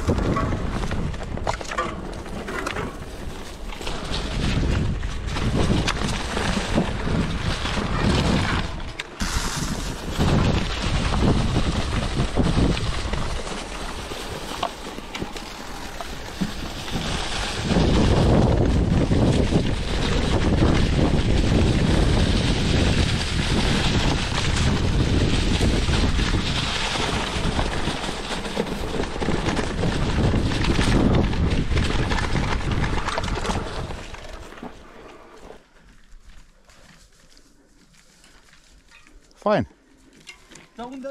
Fain. Dar unde?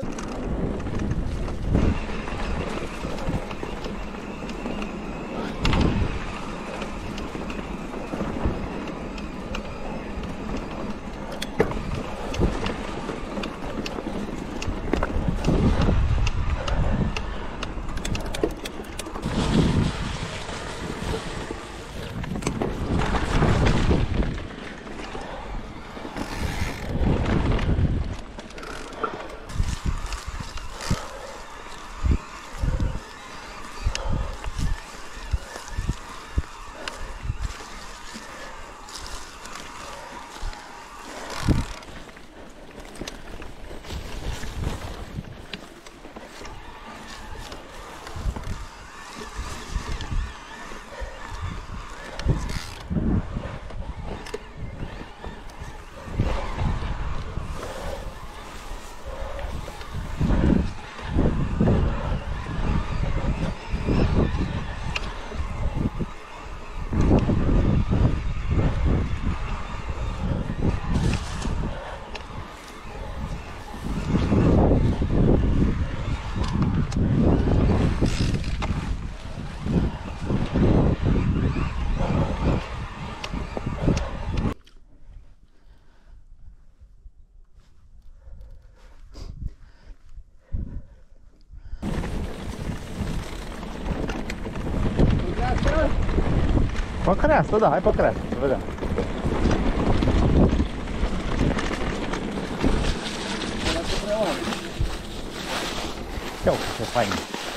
Pe creastă, da, hai pe creastă, să vedem. Ia uite ce fain.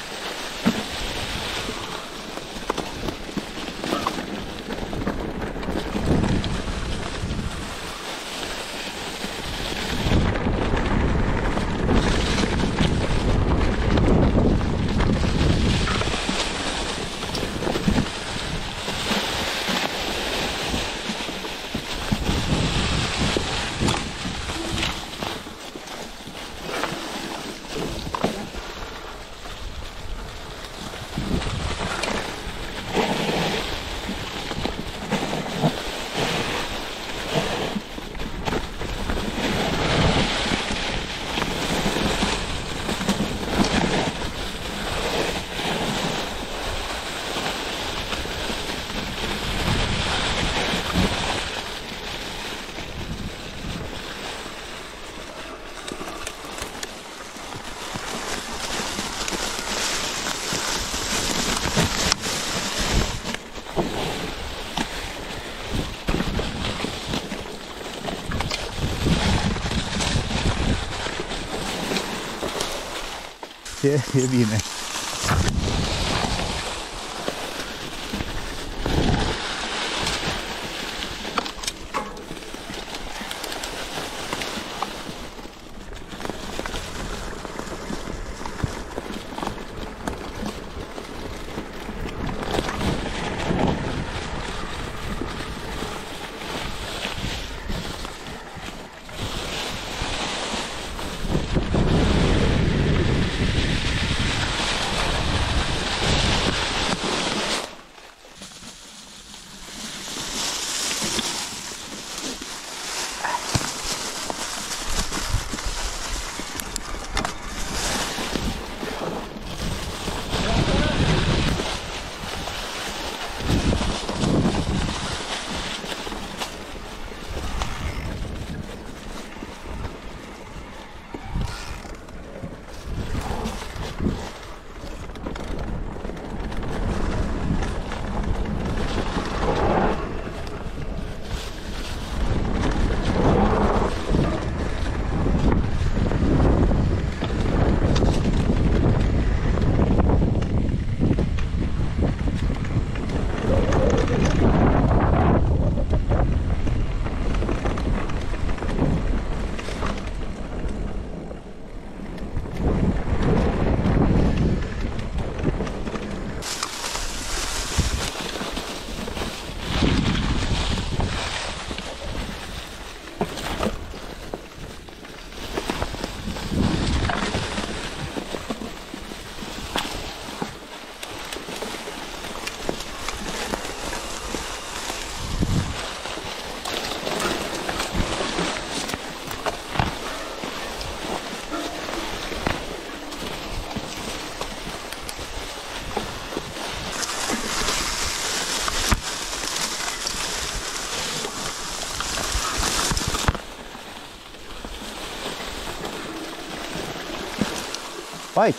E bine. Aici.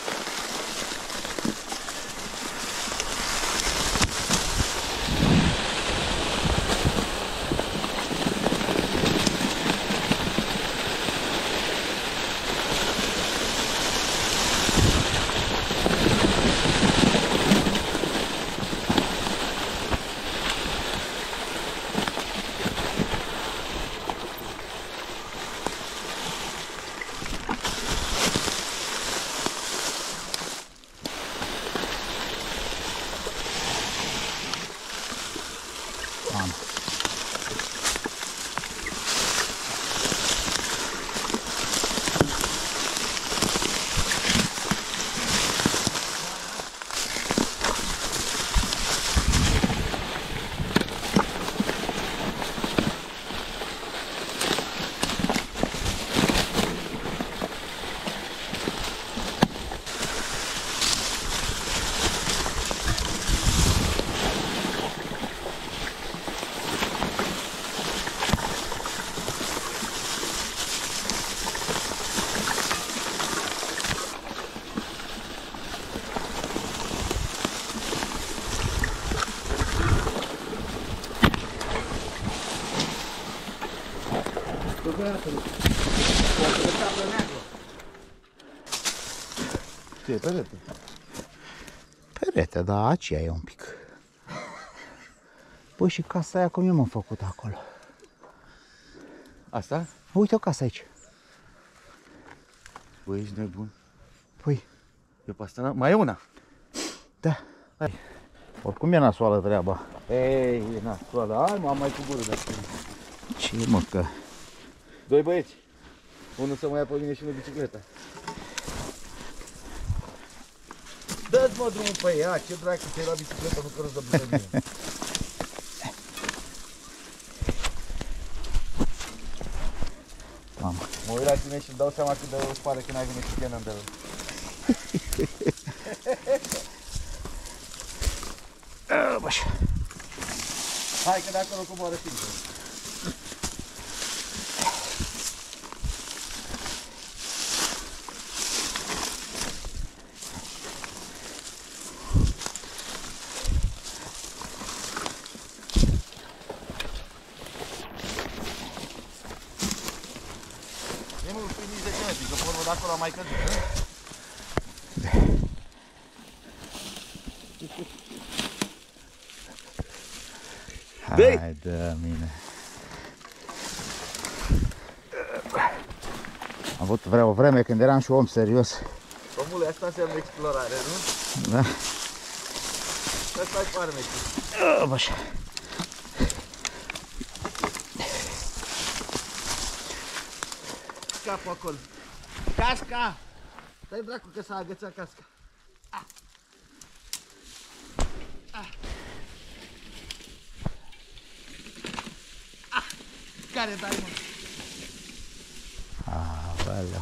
Ce e perete? Perete, da, aceea e un pic. Păi și casa aia cum eu m-am făcut acolo? Asta? Uite o casă aici. Băi, ești nebun. Păi, Eu pe asta mai e una. da. Hai. Oricum e nasoală treaba. Ei, e nasoală. Hai, mă, mai cu gură de asta. Ce mă, că... Doi băieți. Unul să mă ia pe mine și unul bicicleta. Dă-ți mă drumul pe ea, ce dracu, ți-ai luat bicicleta, nu că răți de mine. Mamă. Mă uit la tine și îmi dau seama cât de rău îți pare când ai venit și Kenan de rău. Hai că de acolo coboară singur. E mă, prin nici 10 metri, că pe urmă de acolo am mai căzut. Hai de mine. Am avut o vreme când eram și om serios. Omule, asta înseamnă explorare, nu? Da? Asta e farmecul. Așa. Capul acolo. Casca! Stai dracu că s-a agățat casca. Care dai, mă? Aoleu.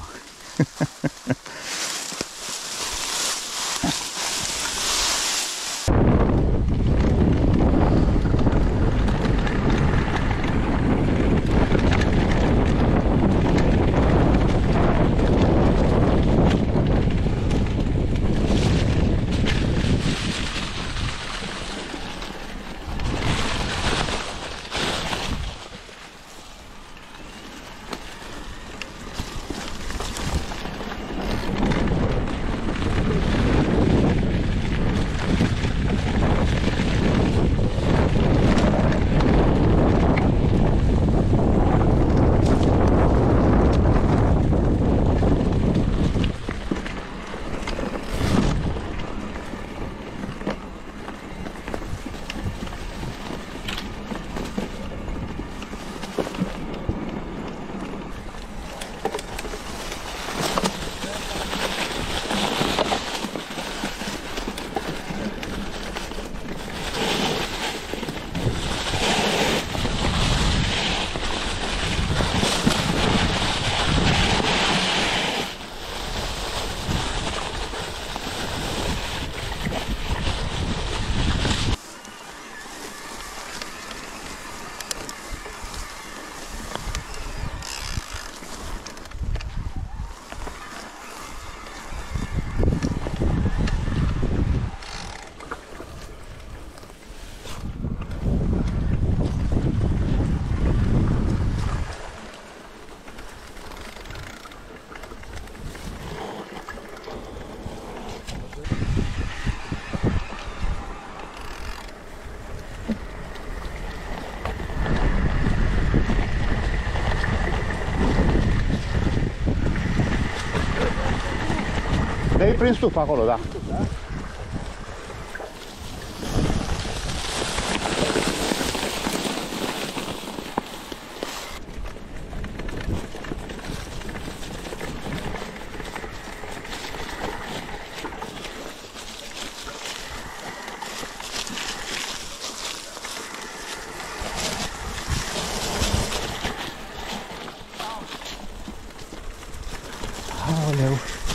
Le-ai prins tu pe acolo, da. Aoleu.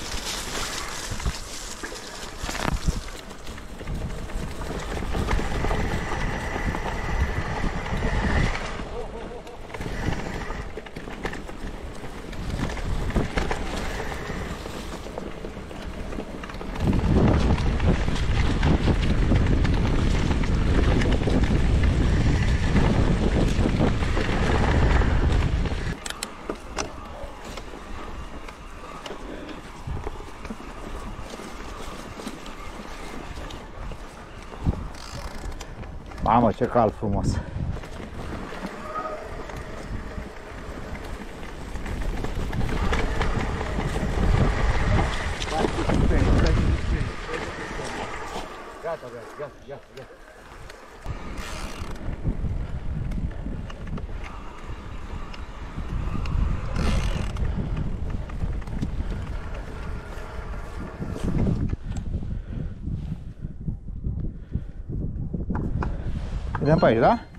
Mamă, ce cal frumos! Gata, gata. Vedem pe aici, da?